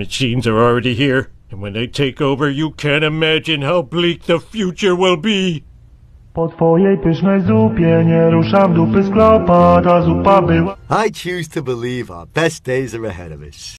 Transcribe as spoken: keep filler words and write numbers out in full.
machines are already here, and when they take over, you can't imagine how bleak the future will be. Po twojej pysznej zupie nie ruszam dupy z klopa, ta zupa była. I choose to believe our best days are ahead of us.